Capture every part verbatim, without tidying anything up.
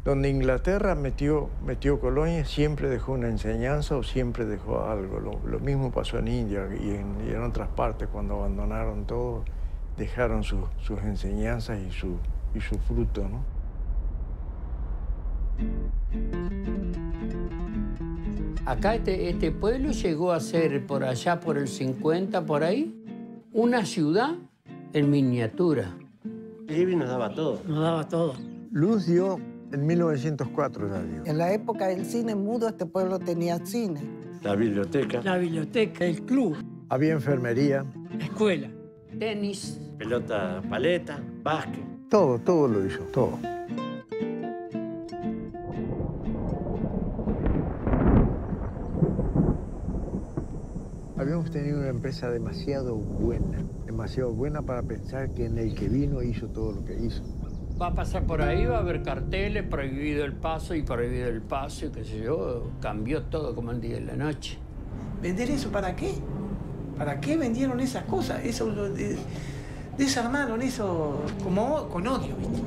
Donde Inglaterra metió, metió colonias, siempre dejó una enseñanza o siempre dejó algo. Lo, lo mismo pasó en India y en, y en otras partes, cuando abandonaron todo, dejaron su, sus enseñanzas y su, y su fruto, ¿no? Acá este, este pueblo llegó a ser, por allá por el cincuenta, por ahí, una ciudad en miniatura. Living nos daba todo. Nos daba todo. Luz dio en mil novecientos cuatro, ya dio. En la época del cine mudo, este pueblo tenía cine. La biblioteca. La biblioteca, el club. Había enfermería. Escuela. Tenis. Pelota, paleta, básquet. Todo, todo lo hizo, todo. Habíamos tenido una empresa demasiado buena, demasiado buena para pensar que en el que vino hizo todo lo que hizo. Va a pasar por ahí, va a haber carteles, prohibido el paso y prohibido el paso, y qué sé yo, cambió todo como el día y la noche. ¿Vender eso para qué? ¿Para qué vendieron esas cosas? Eso lo de, desarmaron eso como con odio, ¿viste?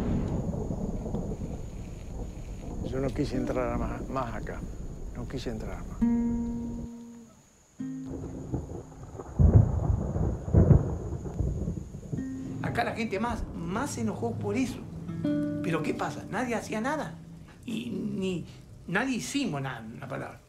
Yo no quise entrar más, más acá, no quise entrar más. Acá la gente más, más se enojó por eso. Pero ¿qué pasa? Nadie hacía nada. Y ni nadie hicimos nada, una palabra.